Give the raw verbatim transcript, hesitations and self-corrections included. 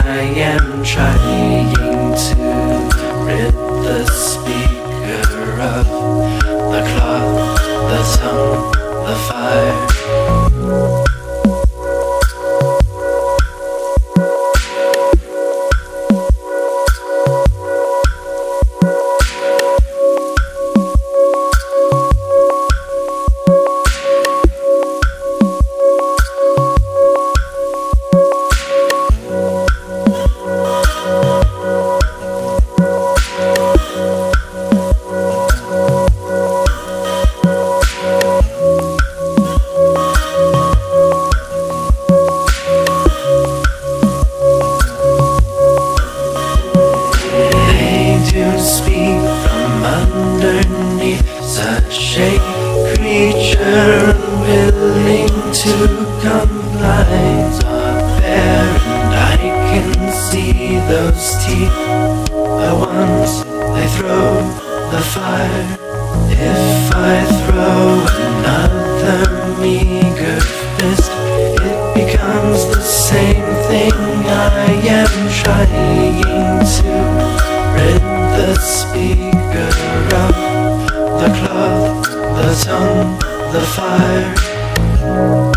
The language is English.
I am trying to rid the speaker of the cloth, the tongue, the fire. Speak from underneath, such a creature unwilling to comply. Are there, and I can see those teeth, the ones they throw the fire. If I throw another meager fist, it becomes the same thing. I am trying to rid the speaker of the cloth, the tongue, the fire.